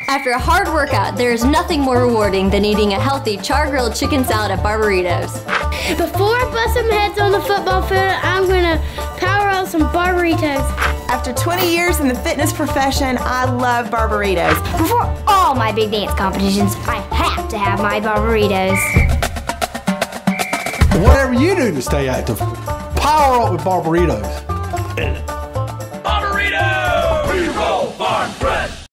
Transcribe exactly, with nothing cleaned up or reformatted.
After a hard workout, there is nothing more rewarding than eating a healthy char-grilled chicken salad at Barberitos. Before I bust some heads on the football field, I'm gonna power up some Barberitos. After twenty years in the fitness profession, I love Barberitos. Before all my big dance competitions, I have to have my Barberitos. Whatever you do to stay active, power up with Barberitos. Barberitos! We roll farm fresh!